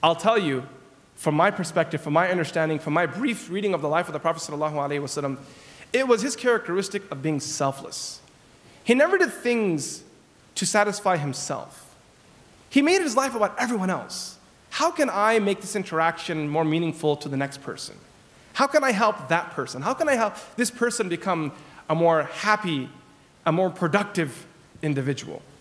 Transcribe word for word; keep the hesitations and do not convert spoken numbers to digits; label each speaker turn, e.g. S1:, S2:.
S1: I'll tell you, from my perspective, from my understanding, from my brief reading of the life of the Prophet ﷺ, it was his characteristic of being selfless. He never did things to satisfy himself. He made his life about everyone else. How can I make this interaction more meaningful to the next person? How can I help that person? How can I help this person become a more happy, a more productive individual?